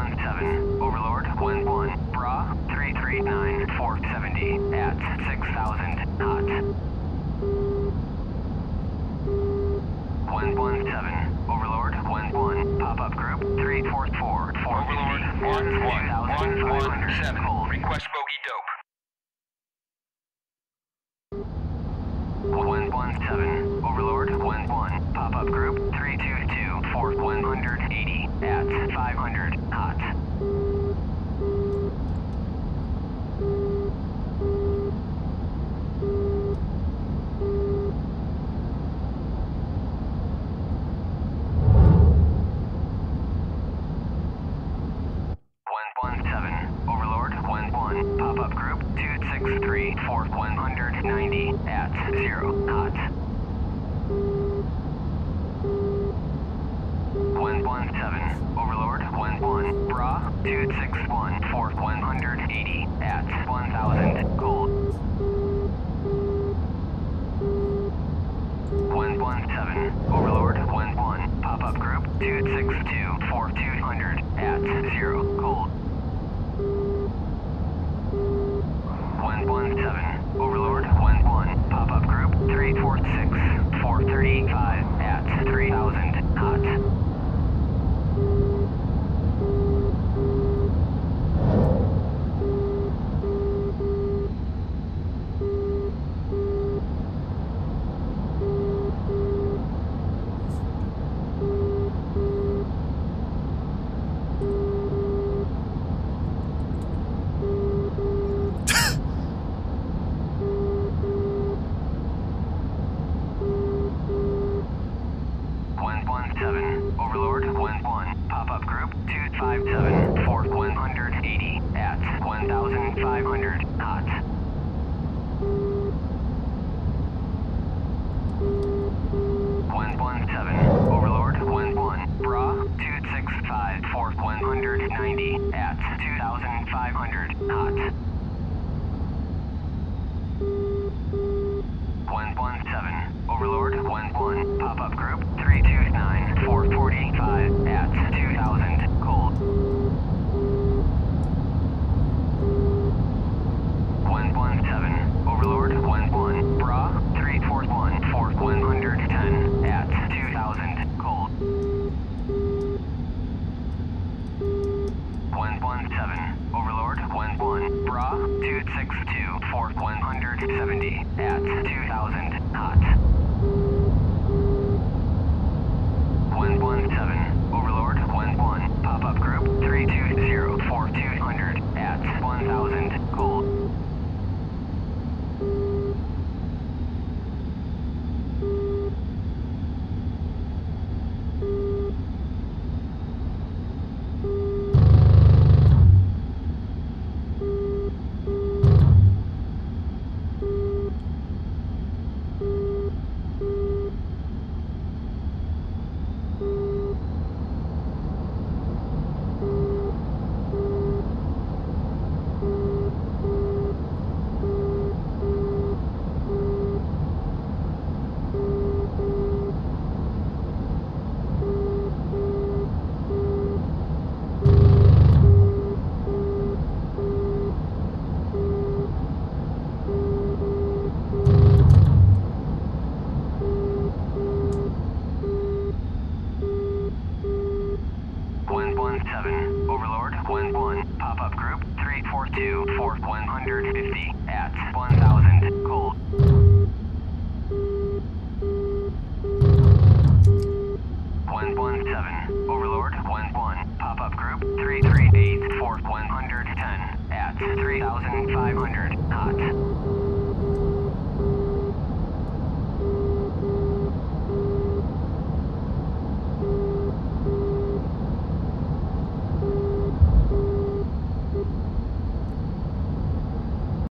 117, Overlord, 1-1, Bra, 339, 470, at 6,000, hot. 117, Overlord, 1-1, pop-up group, 344, 450, at 2,500, cold. Request bogey dope. 117, Overlord, 1-1, pop-up group, 322, 180, at 500, hot. 117, Overlord, 1-1, pop-up group, 263, 190, at 0, hot. 117, Overlord, 1-1, Bra, 261, 180, at 1,000, cold. 117, Overlord, 1-1, pop-up group, 262, 200, at 0, cold. 117, Overlord, 1-1, pop-up group, 346, 435, at 3,000, hot. 117, Overlord, 1-1, pop-up group, 257, 180, at 1,500, hot. 117, Overlord, 1-1, Bra, 265, 190, at 2,500, hot. 117, Overlord, 1-1, pop-up group, 329, 445, at 2,000, cold. 117, Overlord, 1-1, Bra, 341, 110, at 2,000, cold. 117, Overlord, 1-1, Bra, 262, 170, at 2,000, hot. 117, Overlord, 1-1, pop-up group, 320, 200, at 1,000, cold. 117, Overlord, 1-1, pop-up group, 342, 150, at 1,000, cold. 117, Overlord, 1-1, pop-up group, 338, 110, at 3,500, hot.